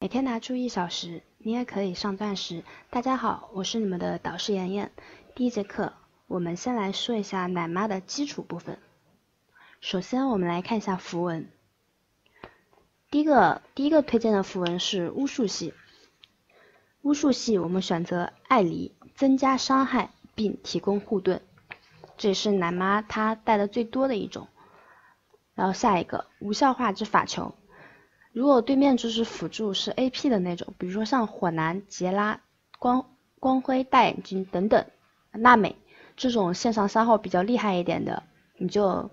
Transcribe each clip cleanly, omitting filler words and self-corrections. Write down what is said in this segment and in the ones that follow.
每天拿出1小时，你也可以上钻石。大家好，我是你们的导师妍妍。第一节课，我们先来说一下奶妈的基础部分。首先，我们来看一下符文。第一个推荐的符文是巫术系。巫术系我们选择艾离，增加伤害并提供护盾，这也是奶妈她带的最多的一种。然后下一个无效化之法球。如果对面就是辅助是 AP 的那种，比如说像火男、杰拉、光辉、大眼睛等等，娜美这种线上消耗比较厉害一点的，你就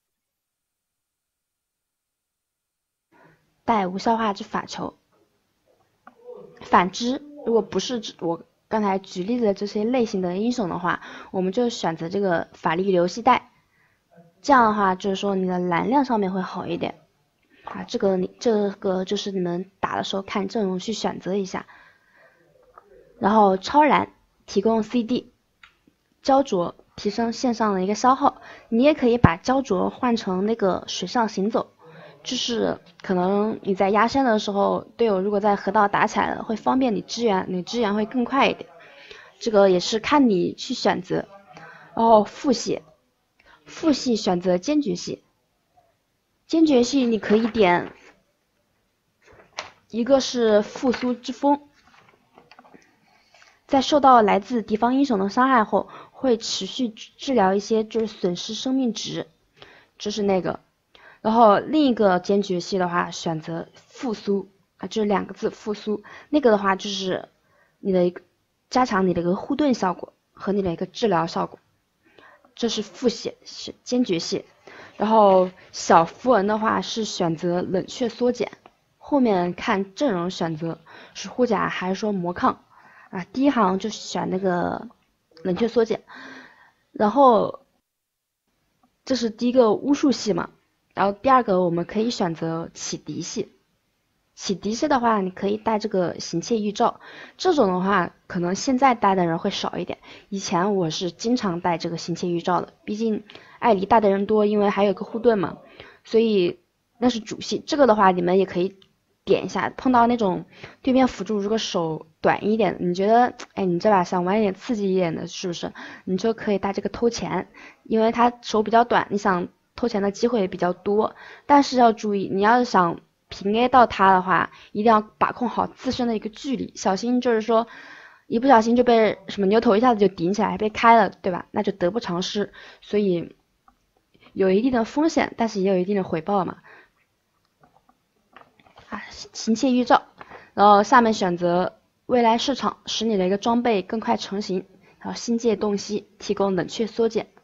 带无效化之法球。反之，如果不是我刚才举例子的这些类型的英雄的话，我们就选择这个法力流系带，这样的话就是说你的蓝量上面会好一点。啊，这个就是你们打的时候看阵容去选择一下。然后超燃提供 CD， 焦灼提升线上的一个消耗，你也可以把焦灼换成那个水上行走，就是可能你在压线的时候，队友如果在河道打起来了，会方便你支援，你支援会更快一点。这个也是看你去选择。然后副系选择坚决系。坚决系你可以点，一个是复苏之风，在受到来自敌方英雄的伤害后，会持续治疗一些就是损失生命值，这是那个。然后另一个坚决系的话，选择复苏啊，就是2个字复苏，那个的话就是你的一个加强你的一个护盾效果和你的一个治疗效果，这是副系，是坚决系。然后小符文的话是选择冷却缩减，后面看阵容选择是护甲还是说魔抗啊。第一行就选那个冷却缩减，然后这是第一个巫术系嘛，然后第二个我们可以选择启迪系。启迪系的话，你可以带这个行窃预兆，这种的话可能现在带的人会少一点，以前我是经常带这个行窃预兆的，毕竟艾离带的人多，因为还有个护盾嘛，所以那是主系。这个的话你们也可以点一下，碰到那种对面辅助如果手短一点，你觉得哎你这把想玩一点刺激一点的，是不是你就可以带这个偷钱，因为他手比较短，你想偷钱的机会也比较多，但是要注意，你要是想平 A 到他的话，一定要把控好自身的一个距离，小心就是说一不小心就被什么牛头一下子就顶起来被开了，对吧？那就得不偿失，所以有一定的风险，但是也有一定的回报嘛。啊，行窃预兆，然后下面选择未来市场，使你的一个装备更快成型，然后星界洞悉提供冷却缩减。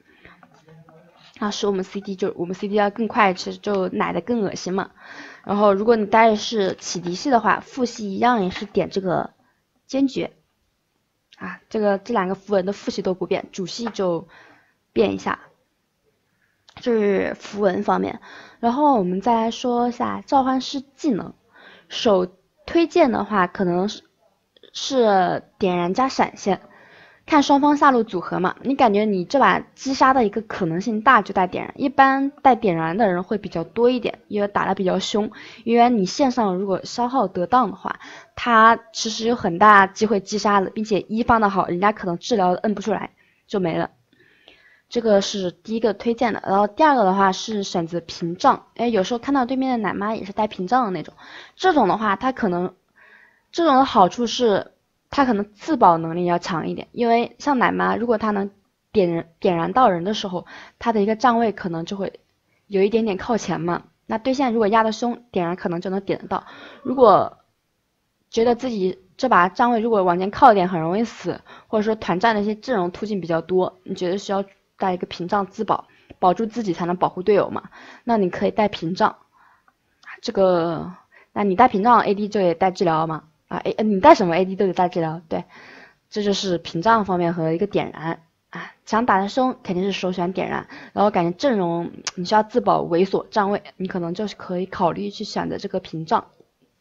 使我们 CD 要更快，其实就奶的更恶心嘛。然后如果你带的是启迪系的话，副系一样也是点这个坚决啊，这2个符文的副系都不变，主系就变一下。这是符文方面，然后我们再来说一下召唤师技能。首推荐的话可能是点燃加闪现。看双方下路组合嘛，你感觉你这把击杀的一个可能性大就带点燃，一般带点燃的人会比较多一点，因为打得比较凶，因为你线上如果消耗得当的话，他其实有很大机会击杀的，并且一放的好，人家可能治疗摁不出来就没了。这个是第一个推荐的，然后第二个的话是选择屏障，有时候看到对面的奶妈也是带屏障的那种，这种的话他可能这种的好处是他可能自保能力要强一点，因为像奶妈如果他能点燃到人的时候，他的一个站位可能就会有一点点靠前嘛，那对线如果压得凶，点燃可能就能点得到。如果觉得自己这把站位如果往前靠一点很容易死，或者说团战的一些阵容途径比较多，你觉得需要带一个屏障自保，保住自己才能保护队友嘛，那你可以带屏障。这个那你带屏障 AD 就得带治疗嘛，你带什么 AD 都得带治疗，对，这就是屏障方面和一个点燃啊。想打得凶肯定是首选点燃，然后感觉阵容你需要自保猥琐站位，你可能就是可以考虑去选择这个屏障。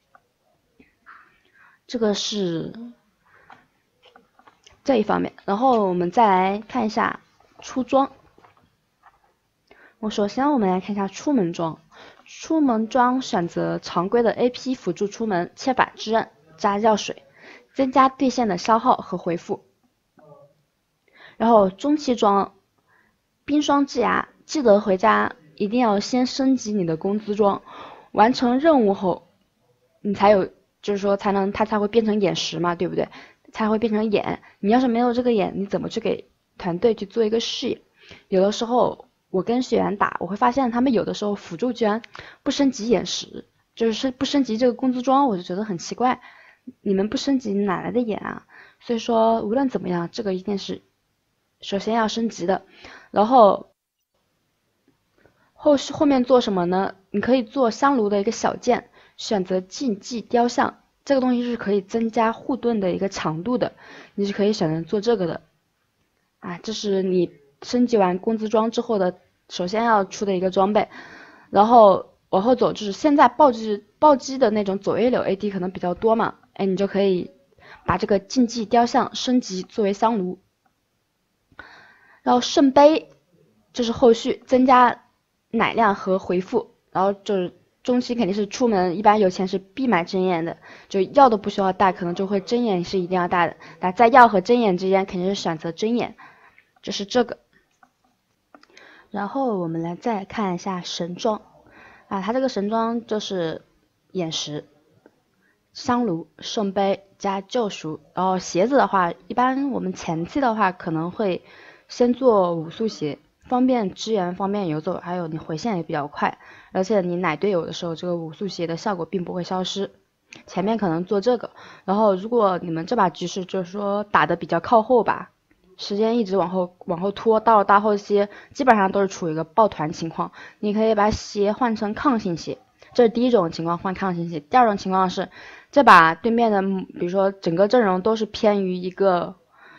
这个是这一方面，然后我们再来看一下出装。首先我们来看一下出门装。 出门装选择常规的 AP 辅助出门，切法支刃加药水，增加对线的消耗和回复。然后中期装冰霜之牙，记得回家一定要先升级你的工资装，完成任务后，你才有，就是说它才会变成眼石嘛，对不对？才会变成眼。你要是没有这个眼，你怎么去给团队去做一个视野？有的时候我跟学员打，我会发现他们有的时候辅助居然不升级眼石，就是不升级这个工资装，我就觉得很奇怪。你们不升级哪来的眼啊？所以说无论怎么样，这个一定是首先要升级的。然后后面做什么呢？你可以做香炉的一个小剑，选择禁忌雕像，这个东西是可以增加护盾的一个强度的，你是可以选择做这个的。啊，这是你升级完工资装之后的首先要出的一个装备。然后往后走，就是现在暴击的那种左 A 流 AD 可能比较多嘛，哎，你就可以把这个禁忌雕像升级作为香炉。然后圣杯就是后续增加奶量和回复，然后就是中期肯定是出门，一般有钱是必买针眼的，就药都不需要带，可能就会针眼是一定要带的。那在药和针眼之间，肯定是选择针眼，就是这个。然后我们再看一下神装啊，它这个神装就是眼石、香炉、圣杯加救赎。然后鞋子的话，一般我们前期的话可能会先做武速鞋，方便支援，方便游走，还有你回线也比较快，而且你奶队友的时候，这个武速鞋的效果并不会消失。前面可能做这个，然后如果你们这把局势就是说打的比较靠后吧，时间一直往后拖，到了大后期基本上都是处于一个抱团情况，你可以把鞋换成抗性鞋，这是第一种情况，换抗性鞋。第二种情况是这把对面的比如说整个阵容都是偏于一个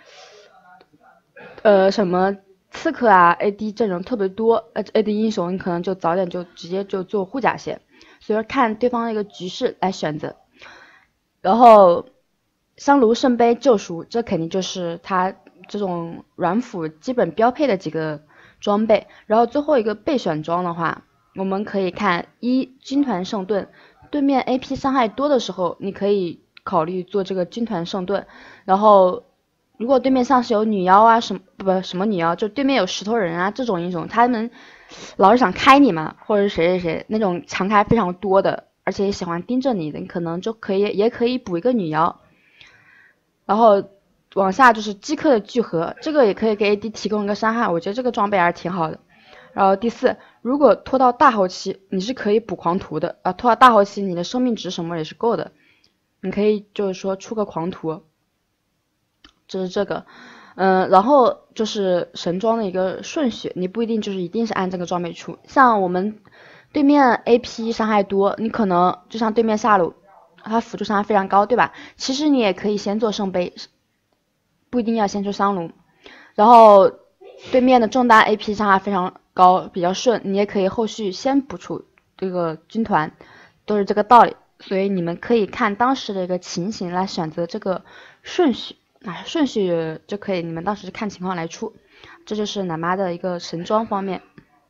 什么刺客啊 AD 阵容特别多，AD 英雄你可能就早点就直接就做护甲鞋，所以说看对方的一个局势来选择。然后香炉、圣杯、救赎，这肯定就是他这种软辅基本标配的几个装备。然后最后一个备选装的话，我们可以看军团圣盾，对面 AP 伤害多的时候，你可以考虑做这个军团圣盾。然后如果对面像是有女妖啊什么女妖，就对面有石头人啊这种英雄，他们老是想开你嘛，或者是谁那种强开非常多的，而且也喜欢盯着你的，你可能就也可以补一个女妖。然后往下就是击客的聚合，这个也可以给 AD 提供一个伤害，我觉得这个装备还是挺好的。然后第四，如果拖到大后期，你是可以补狂徒的啊，拖到大后期你的生命值什么也是够的，你可以就是说出个狂徒，这是这个。然后就是神装的一个顺序，你不一定就是一定是按这个装备出，像我们对面 AP 伤害多，你可能就像对面下路，他辅助伤害非常高，对吧？其实你也可以先做圣杯，不一定要先出香炉。然后对面的中单 AP 伤害非常高，比较顺，你也可以后续先补出这个军团，都是这个道理。所以你们可以看当时的一个情形来选择这个顺序。顺序就可以，你们当时看情况来出，这就是奶妈的一个神装方面。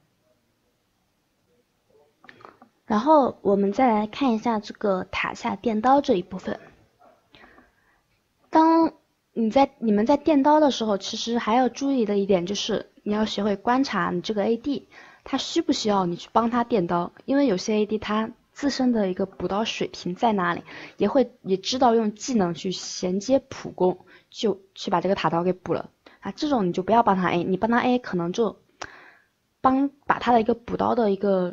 然后我们再来看一下这个塔下电刀这一部分。当你们在电刀的时候，其实还要注意的一点就是你要学会观察你这个 AD， 他需不需要你去帮他电刀，因为有些 AD 他自身的一个补刀水平在哪里，也知道用技能去衔接普攻，就去把这个塔刀给补了啊。这种你就不要帮他 A， 你帮他 A 可能就把他的一个补刀的一个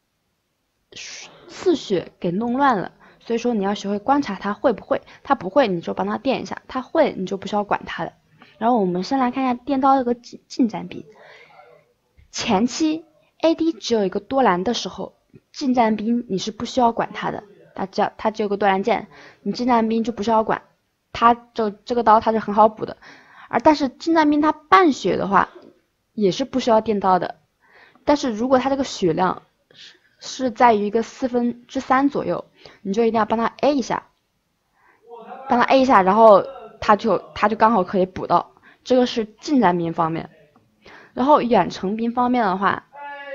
次序给弄乱了。所以说你要学会观察他会不会，他不会你就帮他电一下，他会你就不需要管他的。然后我们先来看一下电刀的一个近战兵，前期 AD 只有一个多兰的时候，近战兵你是不需要管他的，他只有个多兰剑，你近战兵就不需要管，这个刀他是很好补的。但是近战兵他半血的话也是不需要电刀的，但是如果他这个血量是在于一个3/4左右，你就一定要帮他 A 一下，然后他就刚好可以补到。这个是近战兵方面。然后远程兵方面的话，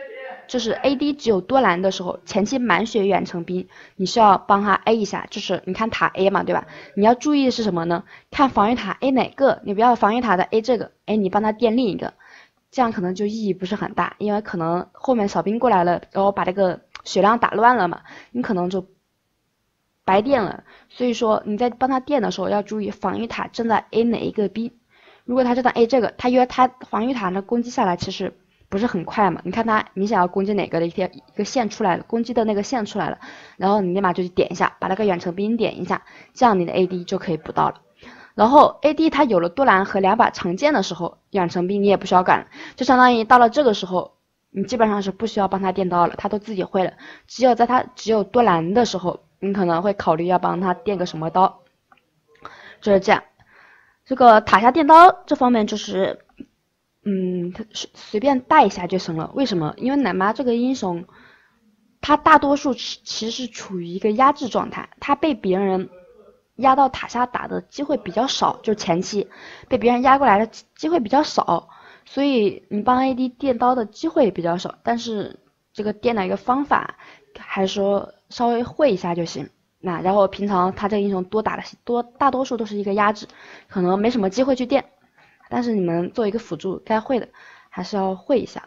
就是 AD 只有多蓝的时候，前期满血远程兵，你需要帮他 A 一下，就是你看塔 A 嘛，对吧？你要注意的是什么呢？看防御塔 A 哪个，你不要防御塔的 A 这个，哎，你帮他垫另一个，这样可能就意义不是很大，因为可能后面小兵过来了，然后把这个血量打乱了嘛，你可能就白垫了。所以说你在帮他垫的时候要注意防御塔正在 A 哪一个兵，如果他正在 A 这个，他因为他防御塔呢攻击下来其实不是很快嘛，你看他明显要攻击哪个的一个线出来了，攻击的那个线出来了，然后你立马就去点一下，把那个远程兵点一下，这样你的 AD 就可以补到了。然后 AD 他有了多蓝和2把长剑的时候，远程兵你也不需要管了，就相当于到了这个时候，你基本上是不需要帮他垫刀了，他都自己会了。只有在他只有多蓝的时候，你可能会考虑要帮他垫个什么刀，就是这样。这个塔下垫刀这方面就是。随便带一下就行了。为什么？因为奶妈这个英雄，他大多数其实是处于一个压制状态，他被别人压到塔下打的机会比较少，就前期被别人压过来的机会比较少，所以你帮 AD 垫刀的机会也比较少。但是这个垫的一个方法，还是说稍微会一下就行。那然后平常他这个英雄大多数都是一个压制，可能没什么机会去垫。但是你们做一个辅助，该会的还是要会一下。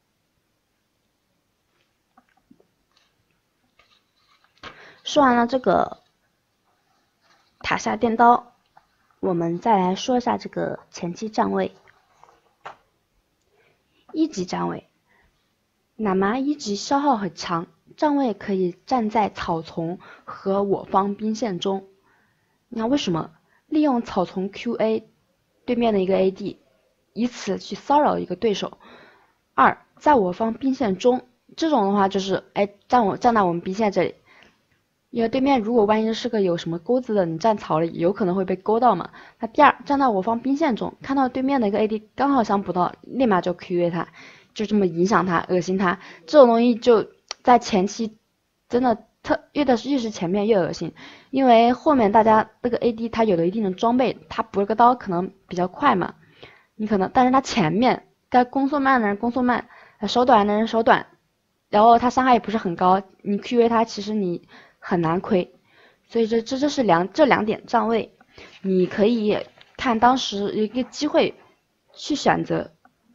说完了这个塔下垫刀，我们再来说一下这个前期站位。1级站位，奶妈1级消耗很强，站位可以站在草丛和我方兵线中。你看为什么？利用草丛 QA。对面的一个 AD， 以此去骚扰一个对手。2，在我方兵线中，这种的话就是站在我们兵线这里，因为对面如果万一是个有什么钩子的，你站草里有可能会被勾到嘛。那第2，站在我方兵线中，看到对面的一个 AD 刚好想补到，立马就 QA 他，就这么影响他，恶心他。这种东西就在前期真的越是前面越恶心，因为后面大家那个 AD 他有了一定的装备，他补个刀可能比较快嘛，你可能，但是他前面该攻速慢的人攻速慢，手短的人手短，然后他伤害也不是很高，你 QA 他其实你很难亏，所以这是这两点站位，你可以看当时一个机会去选择。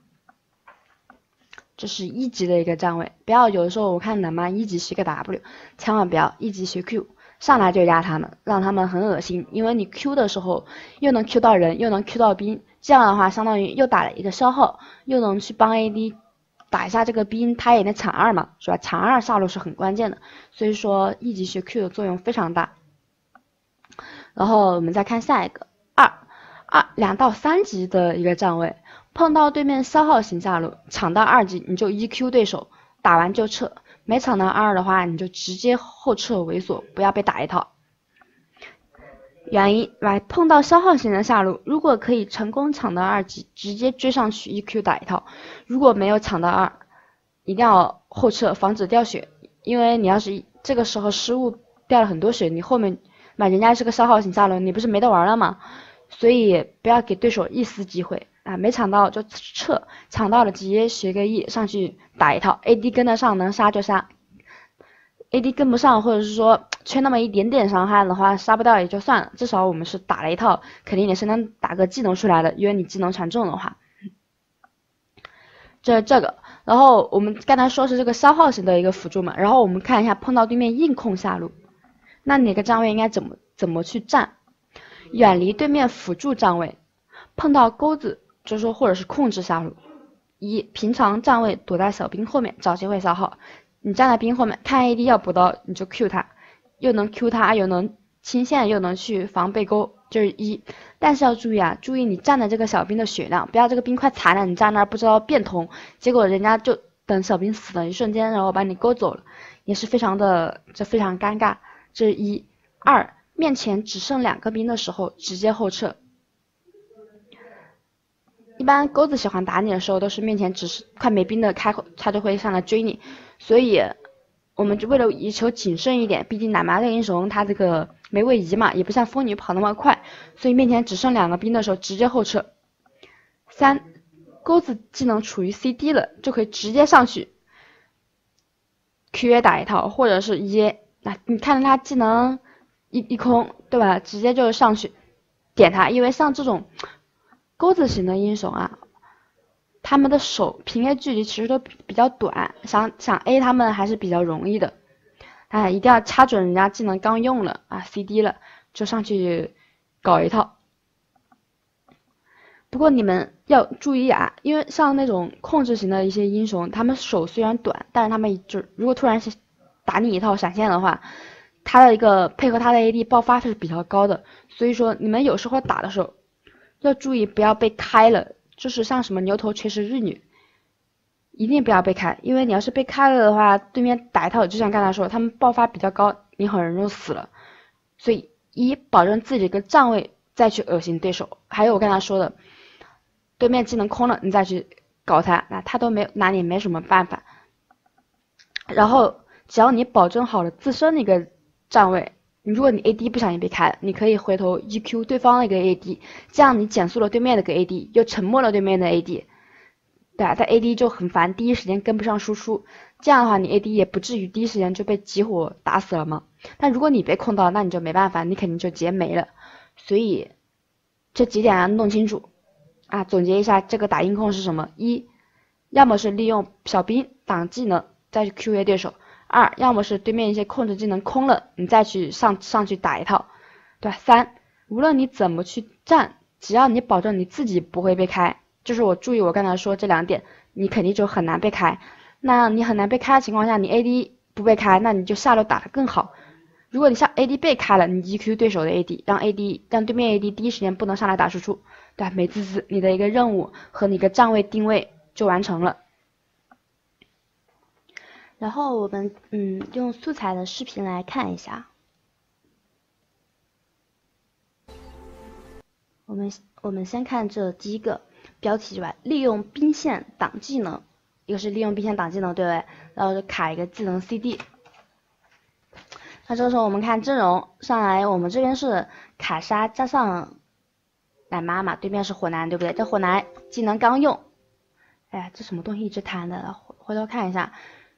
这是1级的一个站位，不要有的时候我看奶妈1级学个 W， 千万不要1级学 Q， 上来就压他们，让他们很恶心，因为你 Q 的时候又能 Q 到人，又能 Q 到兵，这样的话相当于又打了一个消耗，又能去帮 AD 打一下这个兵，他也能抢2嘛，是吧？抢2下路是很关键的，所以说1级学 Q 的作用非常大。然后我们再看下一个2到3级的一个站位。碰到对面消耗型下路，抢到2级你就1Q 对手，打完就撤，没抢到2的话你就直接后撤猥琐，不要被打一套。原因碰到消耗型的下路，如果可以成功抢到2级，直接追上去1Q 打一套，如果没有抢到2，一定要后撤，防止掉血，因为你要是这个时候失误掉了很多血，你后面人家是个消耗型下路，你不是没得玩了吗？所以不要给对手一丝机会啊！没抢到就撤，抢到了直接学个 E 上去打一套 ，AD 跟得上能杀就杀 ，AD 跟不上或者是说缺那么一点点伤害的话，杀不掉也就算了，至少我们是打了一套，肯定也是能打个技能出来的，因为你技能全中的话，这个。然后我们刚才说是这个消耗型的一个辅助嘛，然后我们看一下碰到对面硬控下路，那哪个站位应该怎么去站？远离对面辅助站位，碰到钩子就是说或者是控制下路。平常站位躲在小兵后面找机会消耗，你站在兵后面看 AD 要补刀你就 Q 他，又能 Q 他又能清线又能去防被勾，这是1。但是要注意注意你站的这个小兵的血量，不要这个兵快残了你站那儿不知道变通，结果人家就等小兵死的一瞬间然后把你勾走了，也是非常尴尬，这是1。2，面前只剩2个兵的时候直接后撤，一般钩子喜欢打你的时候都是面前只是快没兵的开口，他就会上来追你，所以我们就为了以求谨慎一点，毕竟奶妈这个英雄他这个没位移嘛，也不像风女跑那么快，所以面前只剩2个兵的时候直接后撤。3，钩子技能处于 CD 了就可以直接上去， QA 打一套，或者是一，那你看着他技能一空，对吧？直接就上去点他，因为像这种钩子型的英雄啊，他们的手平 A 距离其实都比较短，想 A 他们还是比较容易的。哎，一定要掐准人家技能刚用了啊 CD 了，就上去搞一套。不过你们要注意啊，因为像那种控制型的一些英雄，他们手虽然短，但是他们就如果突然是打你一套闪现的话，他的一个配合他的 AD 爆发是比较高的，所以说你们有时候打的时候要注意不要被开了，就是像什么牛头锤石日女，一定不要被开，因为你要是被开了的话，对面打一套，就像刚才说，他们爆发比较高，你很容易就死了，所以保证自己的一个站位再去恶心对手，还有我刚才说的。对面技能空了，你再去搞他，那他都没拿你没什么办法。然后只要你保证好了自身的一个站位，如果你 AD 不小心被开了，你可以回头 EQ 对方的一个 AD， 这样你减速了对面的一个 AD， 又沉默了对面的 AD， 对啊，他 AD 就很烦，第一时间跟不上输出，这样的话你 AD 也不至于第一时间就被集火打死了嘛。但如果你被控到，那你就没办法，你肯定就直接没了。所以这几点要弄清楚。啊，总结一下，这个打音控是什么？一，要么是利用小兵挡技能再去 QA 对手；二，要么是对面一些控制技能空了，你再去上去打一套，对吧？三，无论你怎么去站，只要你保证你自己不会被开，就是我注意我刚才说这2点，你肯定就很难被开。那你很难被开的情况下，你 AD 不被开，那你就下路打得更好。如果你像 AD 被开了，你 EQ 对手的 AD，让对面 AD 第一时间不能上来打输出。对，美滋滋，你的一个任务和你的站位定位就完成了。然后我们用素材的视频来看一下。我们先看这第一个标题是吧？利用兵线挡技能，一个是利用兵线挡技能，对不对？然后就卡一个技能 CD。那这个时候我们看阵容上来，我们这边是卡莎加上奶妈嘛，对面是火男，对不对？这火男技能刚用，哎呀，这什么东西一直弹的？回头看一下。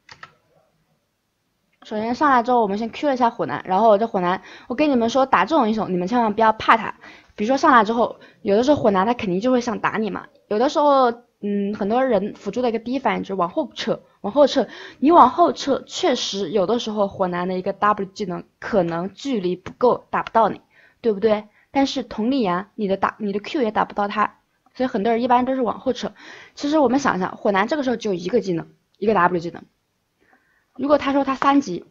首先上来之后，我们先 Q 了一下火男，然后这火男，我跟你们说，打这种英雄，你们千万不要怕他。比如说上来之后，有的时候火男他肯定就会想打你嘛，有的时候，很多人辅助的一个第一反应就是往后撤，你往后撤，确实有的时候火男的一个 W 技能可能距离不够，打不到你，对不对？但是同理呀，你的 Q 也打不到他，所以很多人一般都是往后撤。其实我们想想，火男这个时候只有一个技能，一个 W 技能。如果他说他3级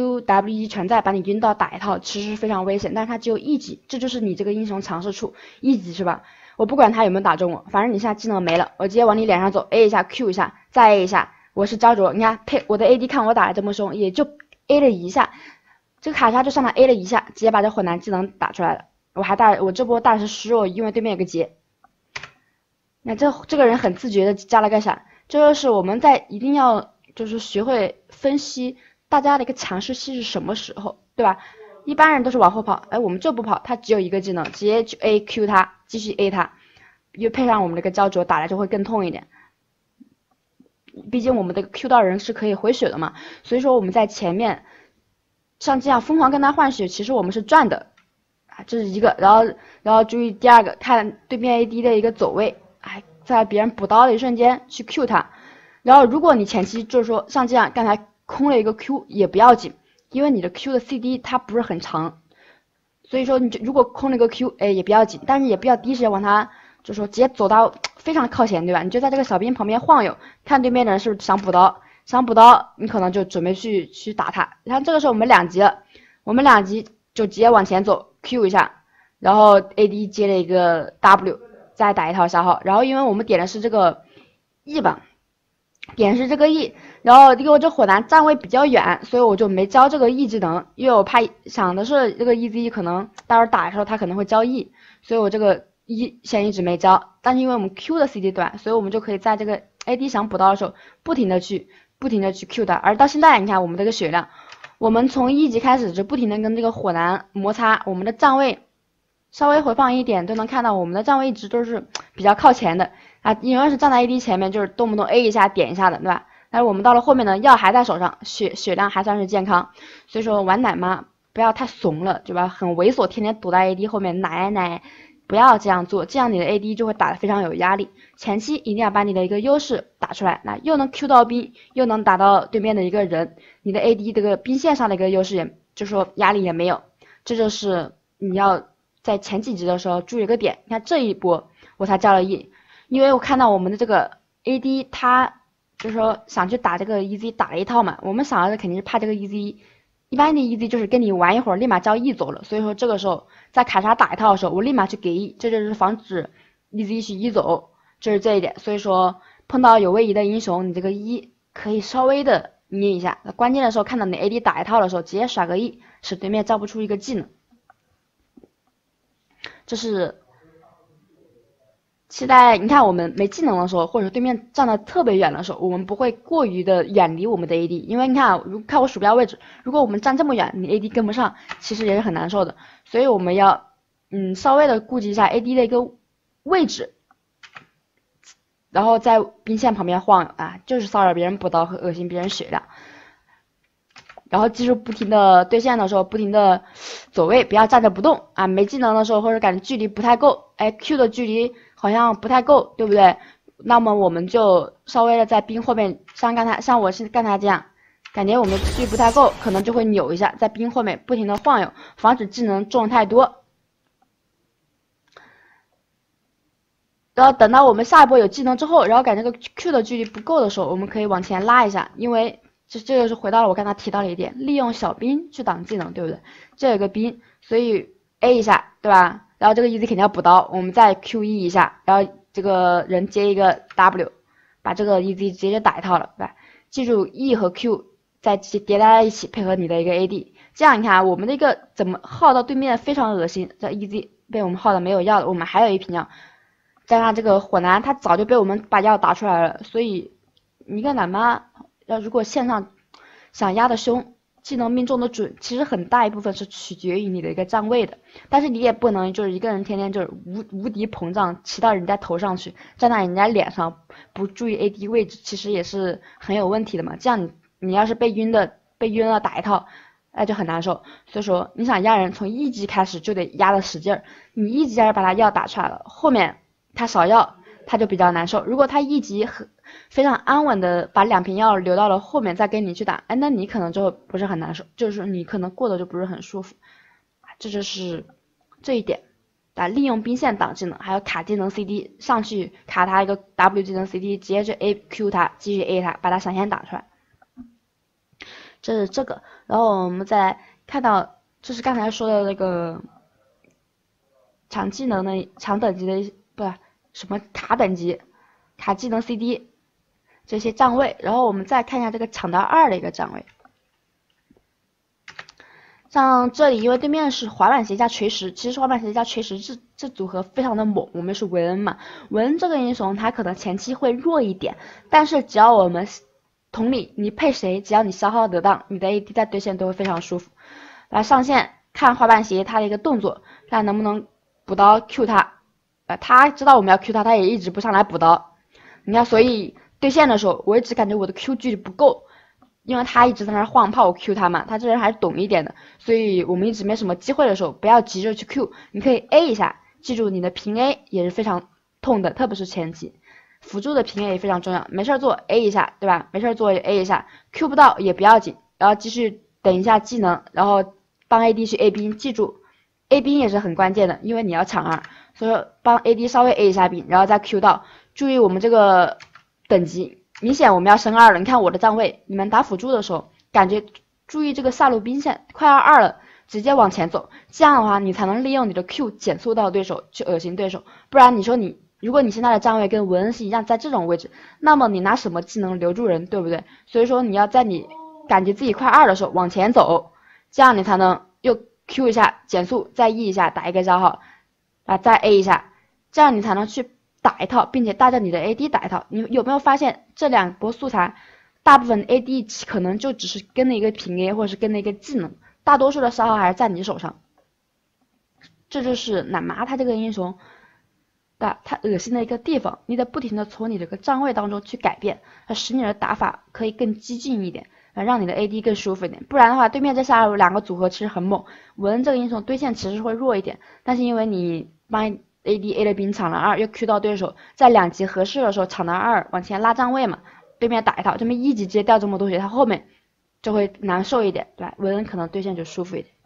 ，QWE 全在，把你晕到打一套，其实是非常危险。但是他只有1级，这就是你这个英雄强势处，1级是吧？我不管他有没有打中我，反正你现在技能没了，我直接往你脸上走 ，A 一下 Q 一下，再 A 一下，我是焦灼，你看我的 AD 看我打的这么凶，也就 A 了一下，这个卡莎就上来 A 了一下，直接把这火男技能打出来了。我这波大的是虚弱，因为对面有个劫。那这个人很自觉的加了个闪，这就是我们一定要就是学会分析大家的一个强势期是什么时候，对吧？一般人都是往后跑，哎，我们就不跑，他只有一个技能，直接去 A Q 他，继续 A 他，又配上我们这个焦灼，打来就会更痛一点。毕竟我们的 Q 到人是可以回血的嘛，所以说我们在前面像这样疯狂跟他换血，其实我们是赚的啊，这是一个。然后注意第二个，看对面 AD 的一个走位，哎，在别人补刀的一瞬间去 Q 他。然后如果你前期就是说像这样刚才空了一个 Q 也不要紧，因为你的 Q 的 CD 它不是很长，所以说你如果空了一个 Q，哎也不要紧，但是也不要第一时间往他就是说直接走到非常靠前，对吧？你就在这个小兵旁边晃悠，看对面的人是不是想补刀，你可能就准备去打他。然后这个时候我们2级了，我们2级就直接往前走 Q 一下，然后 AD 接了一个 W， 再打一套消耗。然后因为我们点的是这个 E 吧。点是这个 E， 然后因为我这火男站位比较远，所以我就没交这个 E 技能，因为我怕想的是这个 EZ 可能待会儿打的时候他可能会交 E， 所以我这个 E 先一直没交。但是因为我们 Q 的 CD 短，所以我们就可以在这个 AD 想补刀的时候不停的去 Q 他。而到现在你看我们这个血量，我们从1级开始就不停的跟这个火男摩擦，我们的站位稍微回放一点都能看到我们的站位一直都是比较靠前的。啊，你要是站在 AD 前面，就是动不动 A 一下点一下的，对吧？ 但是我们到了后面呢，药还在手上，血量还算是健康，所以说玩奶妈不要太怂了，对吧？很猥琐，天天躲在 AD 后面奶，不要这样做，这样你的 AD 就会打得非常有压力。前期一定要把你的一个优势打出来，那又能 Q 到兵，又能打到对面的一个人，你的 AD 这个兵线上的一个优势也，就是说压力也没有，这就是你要在前几集的时候注意一个点。你看这一波我才交了 E， 因为我看到我们的这个 AD 他就是说想去打这个 EZ 打了一套嘛，我们想要的肯定是怕这个 EZ。一般的 EZ 就是跟你玩一会儿，立马交 E 走了，所以说这个时候在卡莎打一套的时候，我立马去给 E， 这就是防止 EZ 去 E 走，这是这一点。所以说碰到有位移的英雄，你这个 E 可以稍微的捏一下，关键的时候看到你 AD 打一套的时候，直接甩个 E， 使对面交不出一个技能。这是期待你看我们没技能的时候，或者对面站的特别远的时候，我们不会过于的远离我们的 AD， 因为你看，看我鼠标位置，如果我们站这么远，你 AD 跟不上，其实也是很难受的。所以我们要稍微的顾及一下 AD 的一个位置，然后在兵线旁边晃啊，就是骚扰别人补刀和恶心别人血量。然后记住不停的对线的时候，不停的走位，不要站着不动啊。没技能的时候，或者感觉距离不太够，哎 ，Q 的距离好像不太够，对不对？那么我们就稍微的在兵后面，像我是刚才这样，感觉我们距离不太够，可能就会扭一下，在兵后面不停的晃悠，防止技能中太多。然后等到我们下一波有技能之后，然后感觉这个 Q 的距离不够的时候，我们可以往前拉一下，因为这个是回到了我刚才提到的一点，利用小兵去挡技能，对不对？这有个兵，所以 A 一下，对吧？然后这个 EZ 肯定要补刀，我们再 QE 一下，然后这个人接一个 W， 把这个 EZ 直接打一套了，对吧？记住 E 和 Q 再叠在一起，配合你的一个 AD， 这样你看我们的一个怎么耗到对面非常恶心，这 EZ 被我们耗的没有药了，我们还有一瓶药，加上这个火男他早就被我们把药打出来了，所以一个奶妈。如果线上想压的凶，技能命中的准，其实很大一部分是取决于你的一个站位的。但是你也不能就是一个人天天就是无敌膨胀，骑到人家头上去，站在人家脸上，不注意 AD 位置，其实也是很有问题的嘛。这样你要是被晕了打一套，那就很难受。所以说你想压人，从1级开始就得压的使劲儿。你1级要是把他药打出来了，后面他少药，他就比较难受。如果他1级非常安稳的把2瓶药留到了后面再跟你去打，哎，那你可能就不是很难受，就是你可能过得就不是很舒服。这就是这一点，利用兵线挡技能，还有卡技能 CD 上去卡他一个 W 技能 CD， 直接去 A Q 他，继续 A 他，把他闪现打出来。这是这个，然后我们再看到，这是刚才说的那个抢技能的抢等级的，不是什么卡等级，卡技能 CD。这些站位，然后我们再看一下这个抢到2的一个站位。像这里，因为对面是滑板鞋加锤石，其实滑板鞋加锤石这组合非常的猛。我们是文恩嘛，文恩这个英雄他可能前期会弱一点，但是只要我们同理，你配谁，只要你消耗得当，你的 AD 在对线都会非常舒服。来上线看滑板鞋他的一个动作，看能不能补刀 Q 他。他知道我们要 Q 他，他也一直不上来补刀。你看，所以。对线的时候，我一直感觉我的 Q 距离不够，因为他一直在那晃，怕我 Q 他嘛。他这人还是懂一点的，所以我们一直没什么机会的时候，不要急着去 Q， 你可以 A 一下，记住你的平 A 也是非常痛的，特别是前期，辅助的平 A 也非常重要。没事做 A 一下，对吧？没事做 A 一下 ，Q 不到也不要紧，然后继续等一下技能，然后帮 AD 去 A 兵，记住 A 兵也是很关键的，因为你要抢2，所以说帮 AD 稍微 A 一下兵，然后再 Q 到，注意我们这个。等级明显我们要升2了，你看我的站位，你们打辅助的时候，感觉注意这个下路兵线，快要2了，直接往前走，这样的话你才能利用你的 Q 减速到对手，去恶心对手。不然你说如果你现在的站位跟文恩是一样，在这种位置，那么你拿什么技能留住人，对不对？所以说你要在你感觉自己快2的时候往前走，这样你才能又 Q 一下减速，再 E 一下打一个消耗，再 A 一下，这样你才能去。打一套，并且带着你的 AD 打一套，你有没有发现这2波素材，大部分 AD 可能就只是跟了一个平 A 或者是跟了一个技能，大多数的消耗还是在你手上。这就是奶妈他这个英雄对吧？它恶心的一个地方，你得不停的从你这个站位当中去改变，使你的打法可以更激进一点，让你的 AD 更舒服一点。不然的话，对面这下两个组合其实很猛，文这个英雄对线其实会弱一点，但是因为你帮 AD A 的兵抢了2，又 Q 到对手，在2级合适的时候抢到2，往前拉站位嘛，对面打一套，这么1级直接掉这么多血，他后面就会难受一点，对吧？文可能对线就舒服一点。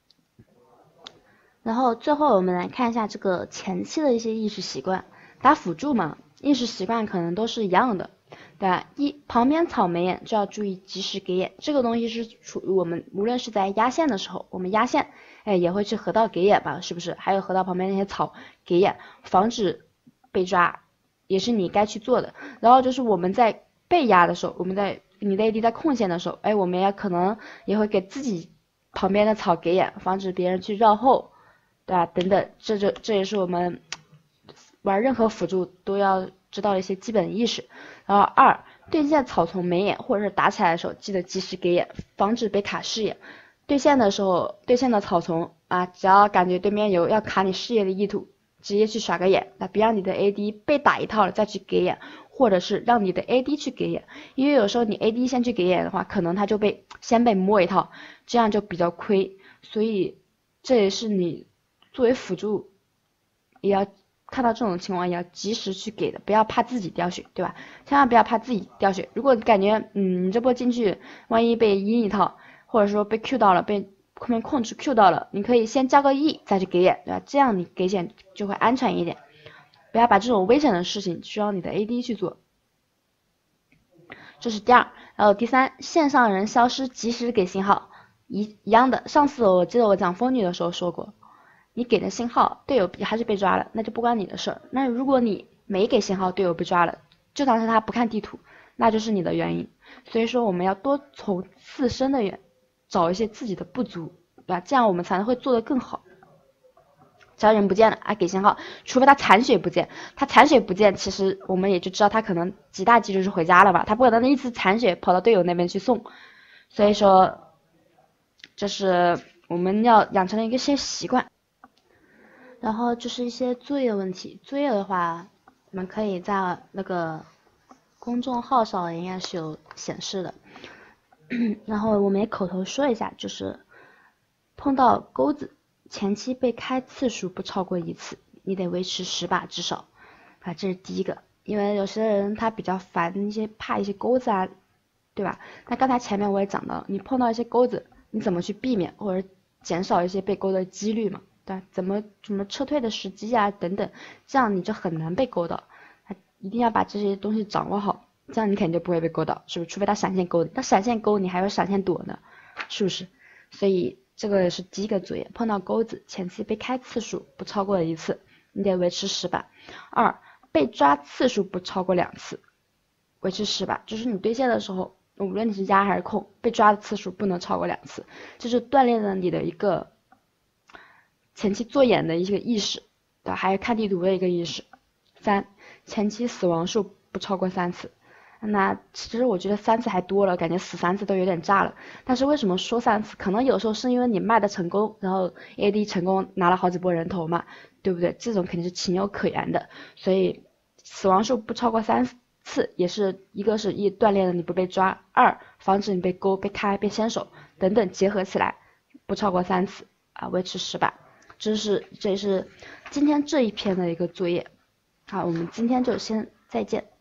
然后最后我们来看一下这个前期的一些意识习惯，打辅助嘛，意识习惯可能都是一样的，对吧？旁边草莓眼就要注意及时给眼，这个东西是属于我们无论是在压线的时候，我们压线，也会去河道给眼吧，是不是？还有河道旁边那些草给眼，防止被抓，也是你该去做的。然后就是我们在被压的时候，我们在你的 AD 在控线的时候，我们也可能也会给自己旁边的草给眼，防止别人去绕后。对吧？等等，这也是我们玩任何辅助都要知道的一些基本意识。然后2，对线草丛没眼或者是打起来的时候，记得及时给眼，防止被卡视野。对线的时候，对线的草丛啊，只要感觉对面有要卡你视野的意图，直接去耍个眼，别让你的 AD 被打一套了再去给眼，或者是让你的 AD 去给眼，因为有时候你 AD 先去给眼的话，可能他就先被摸一套，这样就比较亏。所以这也是你作为辅助，也要看到这种情况也要及时去给的，不要怕自己掉血，对吧？千万不要怕自己掉血。如果你感觉你这波进去，万一被阴一套，或者说被 Q 到了，被后面控制 Q 到了，你可以先交个 E 再去给眼，对吧？这样你给眼就会安全一点，不要把这种危险的事情需要你的 AD 去做。这是第2，然后第3，线上人消失及时给信号，一样的。上次我记得我讲风女的时候说过。你给的信号，队友还是被抓了，那就不关你的事儿。那如果你没给信号，队友被抓了，就当是他不看地图，那就是你的原因。所以说我们要多从自身的找一些自己的不足，对吧？这样我们才能会做得更好。只要人不见了给信号，除非他残血不见，他残血不见，其实我们也就知道他可能极大几率是回家了吧，他不可能一直残血跑到队友那边去送。所以说，这是我们要养成的一些习惯。然后就是一些作业问题，作业的话，我们可以在那个公众号上应该是有显示的。然后我们也口头说一下，就是碰到钩子，前期被开次数不超过1次，你得维持10把至少。这是第一个，因为有些人他比较烦怕一些钩子啊，对吧？那刚才前面我也讲到，你碰到一些钩子，你怎么去避免或者减少一些被钩的几率嘛？对吧？怎么撤退的时机啊等等，这样你就很难被勾到。一定要把这些东西掌握好，这样你肯定就不会被勾到，是不是？除非他闪现勾你，他闪现勾你还有闪现躲呢，是不是？所以这个也是第一个作业，碰到钩子前期被开次数不超过1次，你得维持10把。2，被抓次数不超过2次，维持10把，就是你对线的时候，无论你是压还是控，被抓的次数不能超过2次，这就锻炼了你的一个前期做眼的一个意识，对吧？还有看地图的一个意识。3，前期死亡数不超过3次。那其实我觉得3次还多了，感觉死3次都有点炸了。但是为什么说3次？可能有时候是因为你卖的成功，然后 AD 成功拿了好几波人头嘛，对不对？这种肯定是情有可原的。所以死亡数不超过3次，也是一个是锻炼了你不被抓，2防止你被勾、被开、被先手等等结合起来，不超过3次维持10把。这也是今天这一篇的一个作业。好，我们今天就先再见。